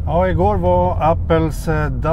Ja, igår var Apples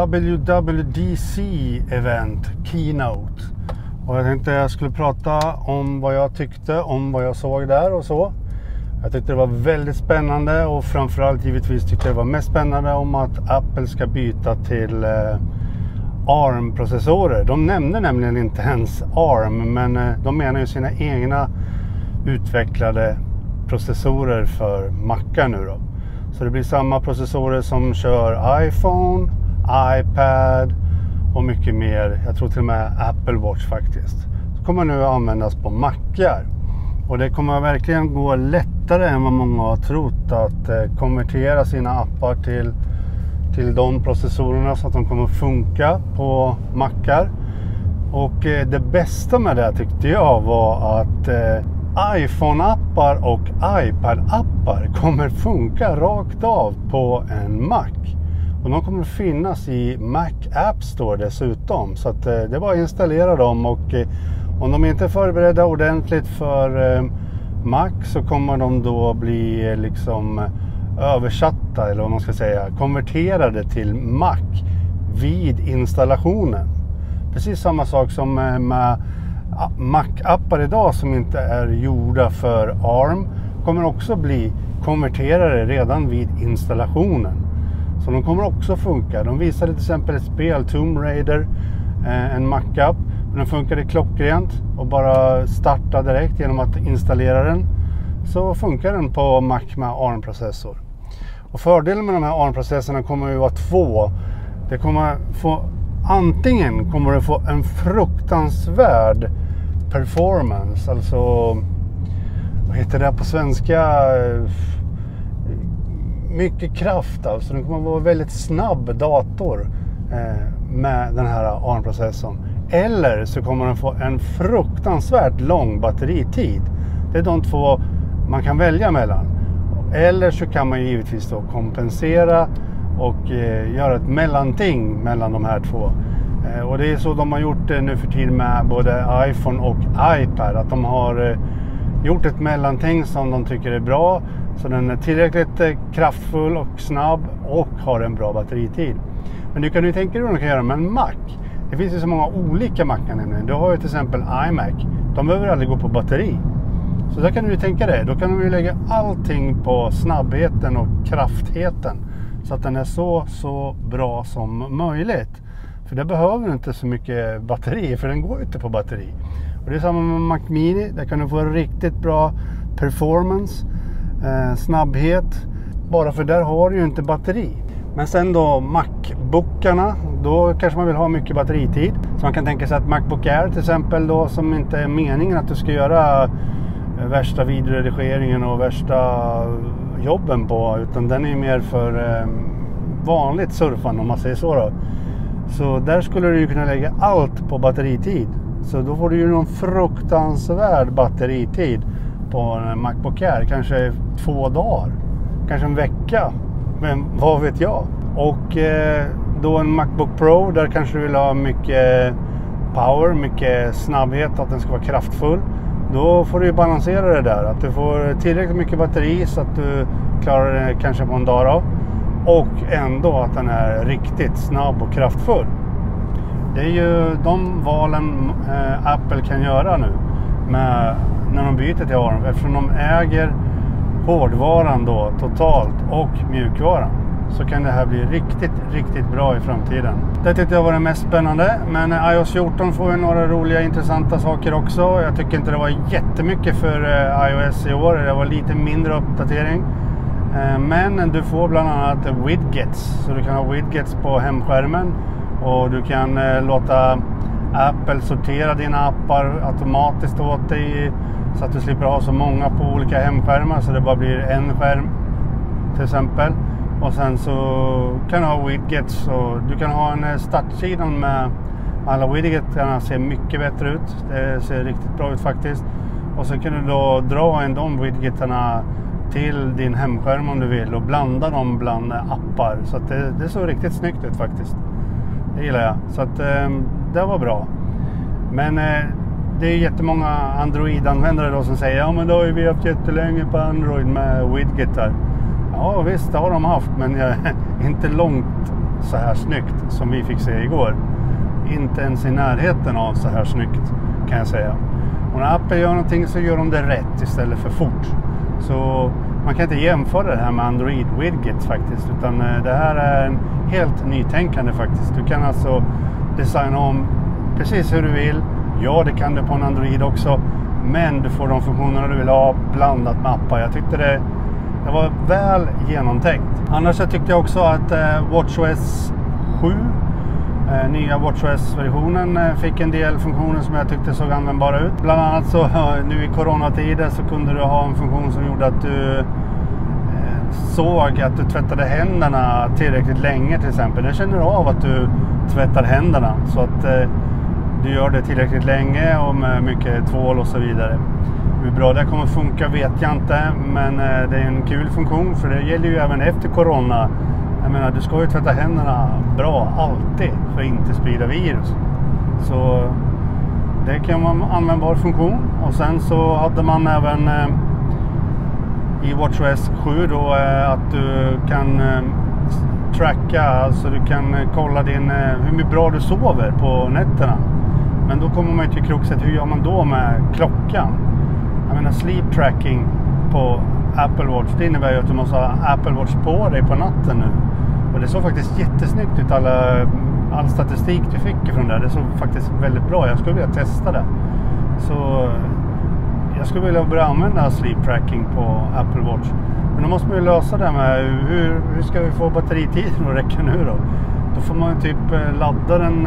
WWDC-event, Keynote. Och jag tänkte jag skulle prata om vad jag tyckte, om vad jag såg där och så. Jag tyckte det var väldigt spännande och framförallt givetvis tyckte jag det var mest spännande om att Apple ska byta till ARM-processorer. De nämner nämligen inte ens ARM, men de menar ju sina egna utvecklade processorer för Macar nu då. Så det blir samma processorer som kör iPhone, iPad och mycket mer. Jag tror till och med Apple Watch faktiskt. Så kommer nu användas på Macar. Och det kommer verkligen gå lättare än vad många har trott att konvertera sina appar till de processorerna så att de kommer funka på Macar. Och det bästa med det tyckte jag var att iPhone-appar och iPad-appar kommer funka rakt av på en Mac. Och de kommer finnas i Mac App Store dessutom. Så att det är bara att installera dem, och om de inte är förberedda ordentligt för Mac så kommer de då bli liksom översatta, eller vad man ska säga, konverterade till Mac vid installationen. Precis samma sak som med Mac-appar idag som inte är gjorda för ARM kommer också bli konverterade redan vid installationen. Så de kommer också funka. De visade till exempel ett spel, Tomb Raider, en Mac-app. Men den funkade klockrent och bara starta direkt genom att installera den. Så funkar den på Mac med ARM-processor. Och fördelen med de här ARM-processorerna kommer ju vara två. Det kommer få, antingen kommer det få en fruktansvärd performance, alltså vad heter det på svenska, mycket kraft, alltså den kommer vara väldigt snabb dator med den här ARM-processorn. Eller så kommer den få en fruktansvärt lång batteritid. Det är de två man kan välja mellan. Eller så kan man givetvis då kompensera och göra ett mellanting mellan de här två. Och det är så de har gjort det nu för tiden med både iPhone och iPad. Att de har gjort ett mellanting som de tycker är bra. Så den är tillräckligt kraftfull och snabb och har en bra batteritid. Men du kan ju tänka dig hur de kan göra med en Mac. Det finns ju så många olika Macar nämligen. Du har ju till exempel iMac. De behöver aldrig gå på batteri. Så där kan du ju tänka dig. Då kan du ju lägga allting på snabbheten och kraftheten. Så att den är så bra som möjligt. För det behöver inte så mycket batteri, för den går inte på batteri. Och det är samma med Mac Mini. Där kan du få en riktigt bra performance, snabbhet. Bara för där har du ju inte batteri. Men sen då Macbookarna, då kanske man vill ha mycket batteritid. Så man kan tänka sig att Macbook Air till exempel då, som inte är meningen att du ska göra värsta videoredigeringen och värsta jobben på, utan den är mer för vanligt surfande om man säger så då. Så där skulle du ju kunna lägga allt på batteritid. Så då får du ju någon fruktansvärd batteritid på en Macbook Air. Kanske 2 dagar. Kanske en vecka. Men vad vet jag. Och då en Macbook Pro, där kanske du vill ha mycket power, mycket snabbhet, att den ska vara kraftfull. Då får du ju balansera det där. Att du får tillräckligt mycket batteri så att du klarar det kanske på en dag då. Och ändå att den är riktigt snabb och kraftfull. Det är ju de valen Apple kan göra nu när de byter till ARM. Eftersom de äger hårdvaran då totalt och mjukvaran. Så kan det här bli riktigt bra i framtiden. Det tyckte jag var det mest spännande. Men iOS 14 får ju några roliga intressanta saker också. Jag tycker inte det var jättemycket för iOS i år. Det var lite mindre uppdatering. Men du får bland annat widgets. Så du kan ha widgets på hemskärmen. Och du kan låta Apple sortera dina appar automatiskt åt dig. Så att du slipper ha så många på olika hemskärmar. Så det bara blir en skärm till exempel. Och sen så kan du ha widgets. Och du kan ha en startsida med alla widgetarna, ser mycket bättre ut. Det ser riktigt bra ut faktiskt. Och så kan du då dra in de widgetarna till din hemskärm om du vill och blanda dem bland appar. Så att det såg riktigt snyggt ut faktiskt. Det gillar jag. Så att det var bra. Men det är jättemånga Android-användare då som säger ja men då har vi haft jättelänge på Android med widgetar. Ja visst, det har de haft, men inte långt så här snyggt som vi fick se igår. Inte ens i närheten av så här snyggt, kan jag säga. Och när Apple gör någonting så gör de det rätt istället för fort. Så man kan inte jämföra det här med Android Widgets faktiskt, utan det här är en helt nytänkande faktiskt. Du kan alltså designa om precis hur du vill. Ja, det kan du på en Android också, men du får de funktionerna du vill ha blandat med appar. Jag tyckte det var väl genomtänkt. Annars så tyckte jag också att WatchOS 7, nya WatchOS-versionen, fick en del funktioner som jag tyckte såg användbara ut. Bland annat så nu i coronatider så kunde du ha en funktion som gjorde att du såg att du tvättade händerna tillräckligt länge till exempel. Den känner av att du tvättar händerna så att du gör det tillräckligt länge och med mycket tvål och så vidare. Hur bra det kommer funka vet jag inte, men det är en kul funktion för det gäller ju även efter corona. Jag menar, du ska ju tvätta händerna bra alltid för att inte sprida virus. Så det kan vara en användbar funktion. Och sen så hade man även i WatchOS 7 då att du kan tracka, alltså du kan kolla hur bra du sover på nätterna. Men då kommer man till kruxet, hur gör man då med klockan? Jag menar, sleep tracking på Apple Watch, det innebär ju att du måste ha Apple Watch på dig på natten nu. Och det såg faktiskt jättesnyggt ut, all statistik du fick från det såg faktiskt väldigt bra. Jag skulle vilja testa det. Så jag skulle vilja börja använda sleep tracking på Apple Watch. Men då måste man ju lösa det med hur ska vi få batteritiden att räcka nu då? Då får man typ ladda den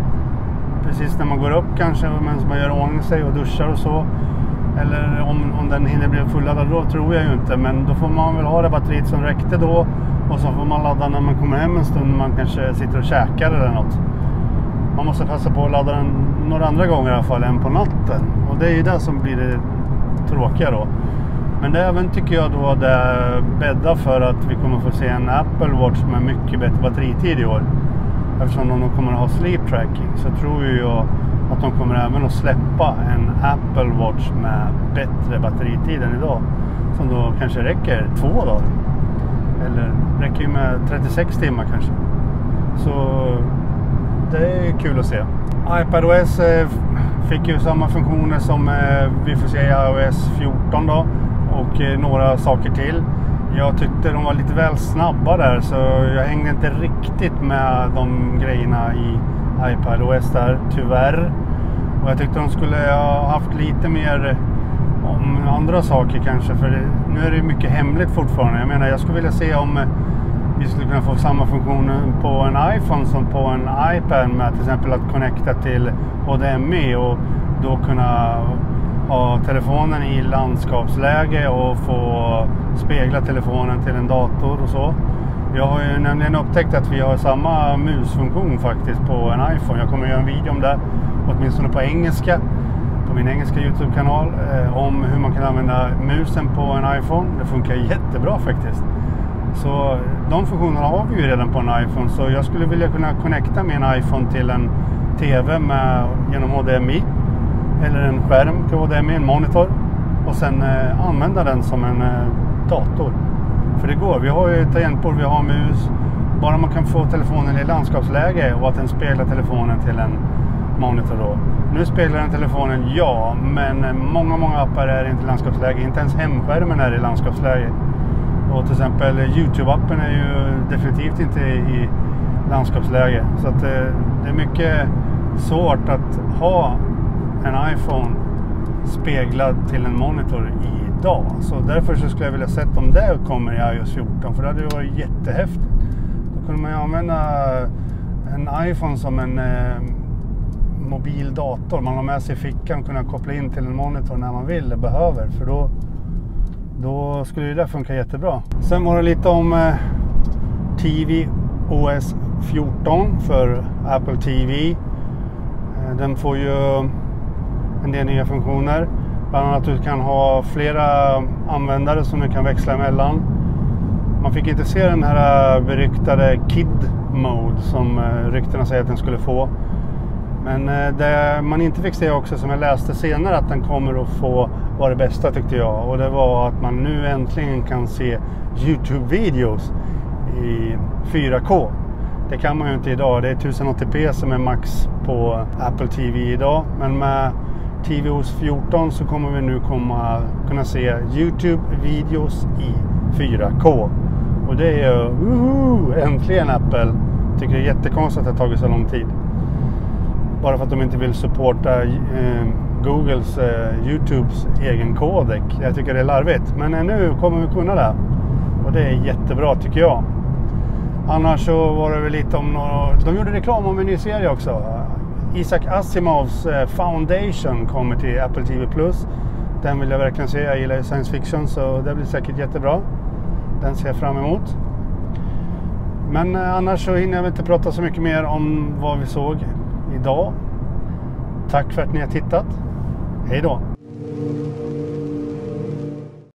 precis när man går upp kanske, medan man gör ordning sig och duschar och så. Eller om den hinner bli fulladdad då tror jag ju inte. Men då får man väl ha det batteriet som räckte då. Och så får man ladda när man kommer hem en stund, när man kanske sitter och käkar eller något. Man måste passa på att ladda den några andra gånger i alla fall än på natten. Och det är ju det som blir det tråkiga då. Men det även tycker jag då det bäddar för att vi kommer få se en Apple Watch med mycket bättre batteritid i år. Eftersom de kommer att ha sleep tracking så tror jag att de kommer även att släppa en Apple Watch med bättre batteritid än idag. Som då kanske räcker 2 dagar. Eller räcker ju med 36 timmar kanske. Så det är kul att se. iPadOS fick ju samma funktioner som vi får se i iOS 14 då. Och några saker till. Jag tyckte de var lite väl snabba där, så jag hängde inte riktigt med de grejerna i iPadOS där, tyvärr. Och jag tyckte de skulle ha haft lite mer om andra saker kanske, för nu är det mycket hemligt fortfarande. Jag menar, jag skulle vilja se om vi skulle kunna få samma funktioner på en iPhone som på en iPad, med till exempel att connecta till HDMI och då kunna ha telefonen i landskapsläge och få spegla telefonen till en dator och så. Jag har ju nämligen upptäckt att vi har samma musfunktion faktiskt på en iPhone. Jag kommer göra en video om det, åtminstone på engelska, på min engelska YouTube-kanal, om hur man kan använda musen på en iPhone. Det funkar jättebra faktiskt. Så de funktionerna har vi ju redan på en iPhone, så jag skulle vilja kunna connecta min iPhone till en TV genom HDMI. Eller en skärm till HDMI, en monitor. Och sen använda den som en dator. För det går, vi har ju tangentbord, vi har mus. Bara man kan få telefonen i landskapsläge och att den speglar telefonen till en monitor då. Nu speglar den telefonen, ja, men många appar är inte i landskapsläge. Inte ens hemskärmen är i landskapsläge. Och till exempel YouTube-appen är ju definitivt inte i landskapsläge. Så att det är mycket svårt att ha en iPhone speglad till en monitor idag. Så därför så skulle jag vilja se om det kommer i iOS 14. För det hade ju varit jättehäftigt. Då kunde man ju använda en iPhone som en mobil dator. Man har med sig i fickan och kunna koppla in till en monitor när man vill eller behöver. För då skulle det funka jättebra. Sen var det lite om tvOS 14 för Apple TV. Den får ju en del nya funktioner. Bland annat att du kan ha flera användare som du kan växla emellan. Man fick inte se den här beryktade Kid Mode som ryktena säger att den skulle få. Men det man inte fick se också, som jag läste senare att den kommer att få, var det bästa tyckte jag. Och det var att man nu äntligen kan se YouTube-videos i 4K. Det kan man ju inte idag. Det är 1080p som är max på Apple TV idag. Men med tvOS 14 så kommer vi nu kunna se YouTube-videos i 4K. Och det är ju äntligen Apple. Tycker det är jättekonstigt att det har tagit så lång tid. Bara för att de inte vill supporta Googles YouTubes egen kodek. Jag tycker det är larvigt. Men nu kommer vi kunna det. Och det är jättebra tycker jag. Annars så var det väl lite om några... De gjorde reklam om en ny serie också. Isaac Asimovs Foundation kommer till Apple TV+. Den vill jag verkligen se. Jag gillar science fiction så det blir säkert jättebra. Den ser jag fram emot. Men annars så hinner jag inte prata så mycket mer om vad vi såg idag. Tack för att ni har tittat. Hej då!